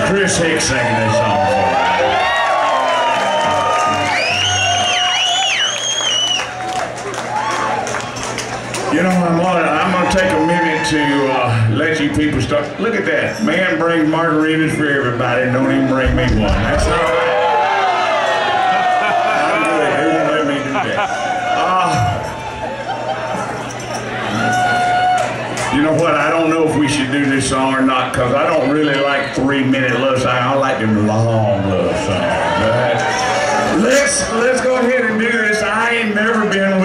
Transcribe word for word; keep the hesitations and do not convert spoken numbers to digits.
Chris Hicks singing this song for us. You know, I'm gonna, I'm gonna take a minute to uh, let you people start. Look at that. Man brings margaritas for everybody and don't even bring me one. That's all right. I'm good. They won't let me do that. Uh, you know what? I don't know if we should do this song or not because I don't really like three-minute love songs. I like them long love songs. Right? Let's let's go ahead and do this. I ain't never been